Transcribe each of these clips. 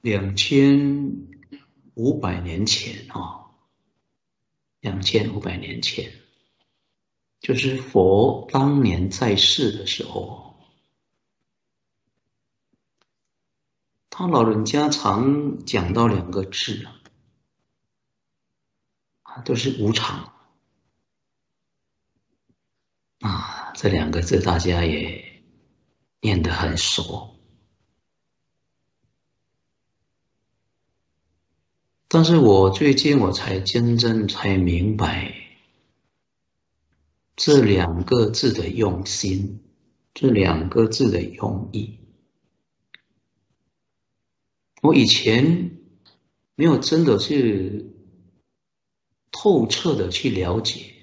2500年前啊，2500年前，就是佛当年在世的时候，他老人家常讲到两个字啊，都是无常啊，这两个字大家也念得很熟。但是我最近才真正才明白这两个字的用心，这两个字的用意。我以前没有真的去透彻的去了解。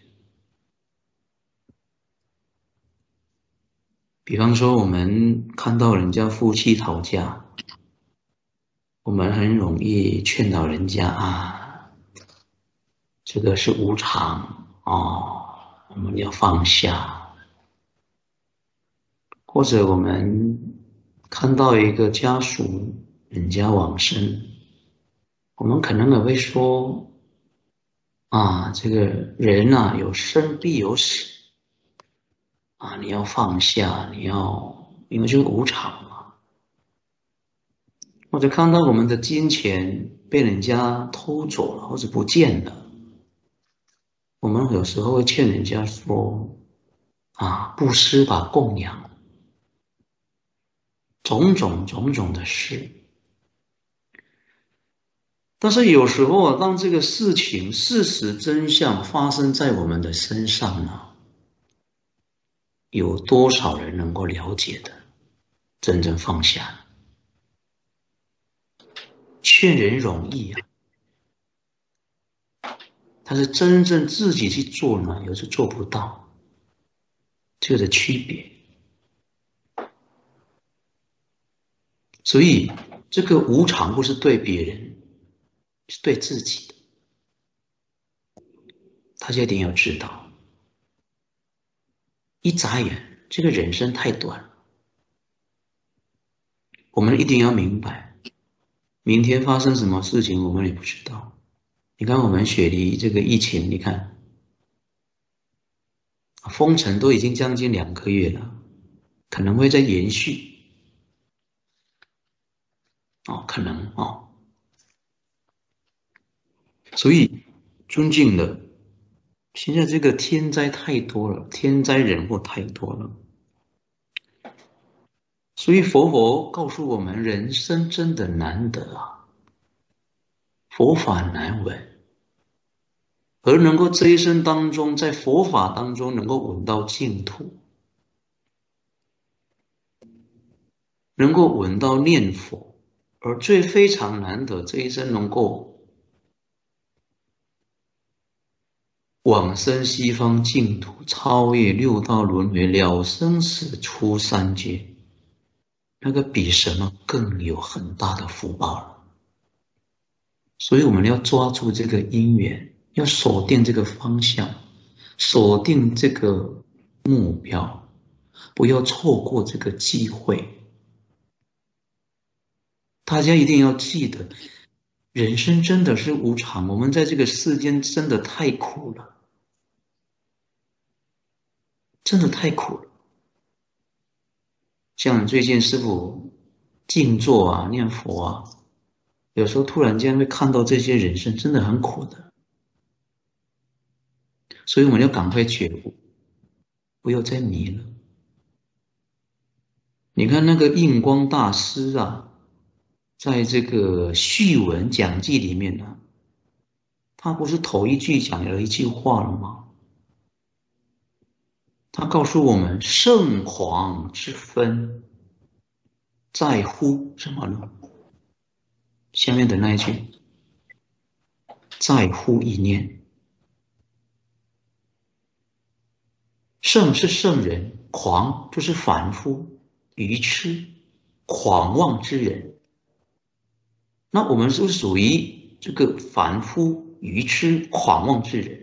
比方说，我们看到人家夫妻吵架，我们很容易劝导人家啊，这个是无常哦，我们要放下。或者我们看到一个家属人家往生，我们可能也会说啊，这个人啊，有生必有死啊，你要放下，因为这个无常嘛。或者看到我们的金钱被人家偷走了，或者不见了，我们有时候会劝人家说啊，布施吧，供养，种种的事。但是有时候啊，当这个事情事实真相发生在我们的身上呢，有多少人能够了解的，真正放下？劝人容易啊，但是真正自己去做呢，有时做不到，这个的区别。所以这个无常不是对别人，是对自己的，大家一定要知道。一眨眼，这个人生太短了，我们一定要明白，明天发生什么事情我们也不知道。你看我们雪梨这个疫情，你看封城都已经将近2个月了，可能会再延续哦，可能哦。所以尊敬的，现在这个天灾太多了，天灾人祸太多了，所以佛陀告诉我们，人生真的难得啊，佛法难闻，而能够这一生当中，在佛法当中能够闻到净土，能够闻到念佛，而最非常难得，这一生能够往生西方净土，超越六道轮回，了生死，出三界，那个比什么更有很大的福报了。所以我们要抓住这个因缘，要锁定这个方向，锁定这个目标，不要错过这个机会。大家一定要记得，人生真的是无常，我们在这个世间真的太苦了，真的太苦了。像最近师父静坐啊、念佛啊，有时候突然间会看到这些人生真的很苦的，所以我们要赶快觉悟，不要再迷了。你看那个印光大师啊，在这个序文讲记里面呢，他不是头一句讲了一句话了吗？他告诉我们，圣皇之分在乎什么呢？下面的那一句，在乎一念。圣是圣人，狂就是凡夫、愚痴、狂妄之人。那我们是不是属于这个凡夫、愚痴、狂妄之人？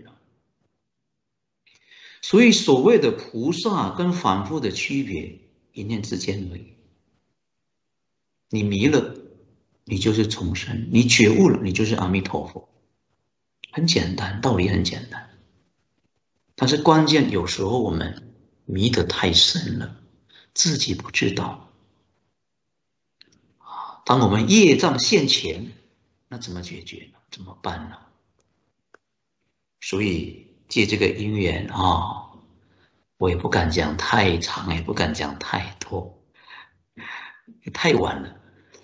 所以所谓的菩萨跟凡夫的区别，一念之间而已。你迷了， 你就是重生，你觉悟了，你就是阿弥陀佛。很简单，道理很简单。但是关键有时候我们迷得太深了，自己不知道。当我们业障现前，那怎么解决呢？怎么办呢？所以借这个因缘啊，我也不敢讲太长，也不敢讲太多，太晚了，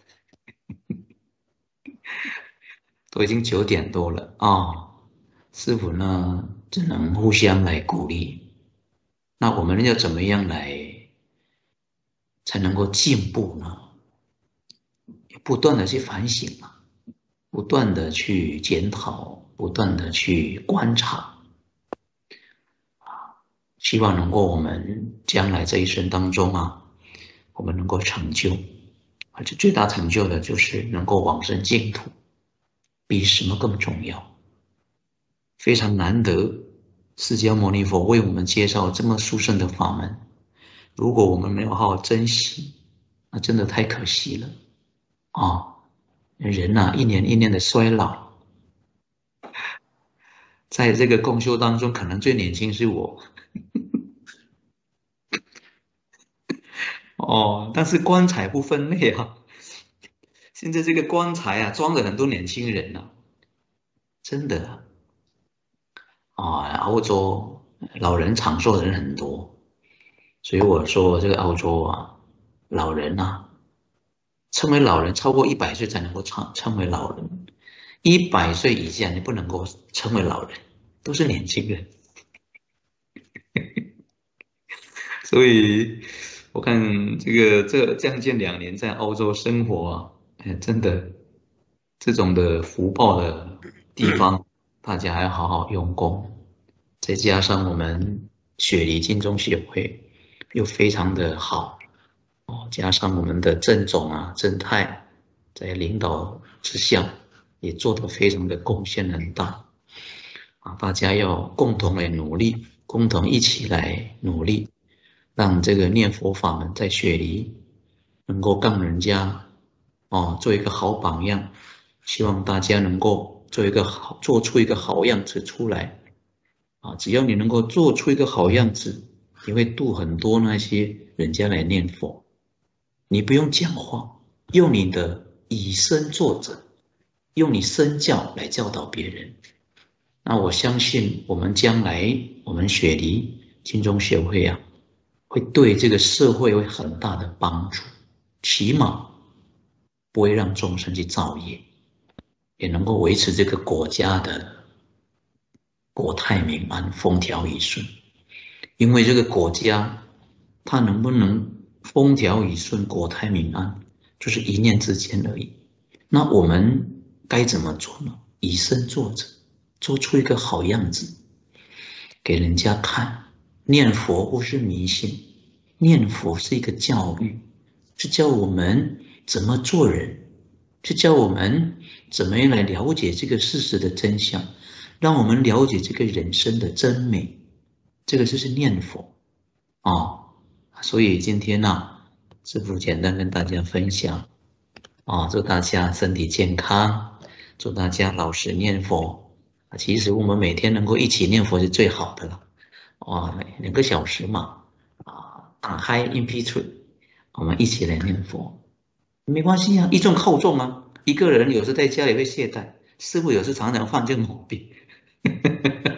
都已经9点多了啊。师父呢，只能互相来鼓励。那我们要怎么样来才能够进步呢？不断的去反省啊，不断的去检讨，不断的去观察，希望能够我们将来这一生当中啊，我们能够成就，而且最大成就的就是能够往生净土，比什么更重要。非常难得，释迦牟尼佛为我们介绍这么殊胜的法门，如果我们没有好好珍惜，那真的太可惜了啊！人啊，一年一年的衰老，在这个共修当中，可能最年轻是我哦，但是棺材不分类啊，现在这个棺材啊，装了很多年轻人啊，真的啊，澳洲老人长寿的人很多，所以我说这个澳洲啊，老人啊，称为老人超过100岁才能够称为老人，100岁以下你不能够称为老人，都是年轻人。所以我看这将近2年在澳洲生活啊，真的这种的福报的地方，大家还要好好用功。再加上我们雪梨金钟协会又非常的好哦，加上我们的郑总啊、郑太在领导之下，也做得非常的贡献很大啊！大家要共同来努力，共同一起来努力。让这个念佛法门在雪梨能够让人家做一个好榜样，希望大家能够做出一个好样子出来啊！只要你能够做出一个好样子，你会度很多那些人家来念佛。你不用讲话，用你的以身作则，用你身教来教导别人。那我相信我们将来我们雪梨金钟协会啊，会对这个社会会很大的帮助，起码不会让众生去造业，也能够维持这个国家的国泰民安、风调雨顺。因为这个国家它能不能风调雨顺、国泰民安，就是一念之间而已。那我们该怎么做呢？以身作则，做出一个好样子给人家看。念佛不是迷信，念佛是一个教育，是教我们怎么做人，是教我们怎么样来了解这个事实的真相，让我们了解这个人生的真美。这个就是念佛啊。所以今天呢，师父简单跟大家分享啊，祝大家身体健康，祝大家老实念佛。其实我们每天能够一起念佛是最好的了。2个小时嘛，打开 MP3，我们一起来念佛，没关系啊，一众靠众啊。一个人有时在家里会懈怠，师父有时常常犯这个毛病。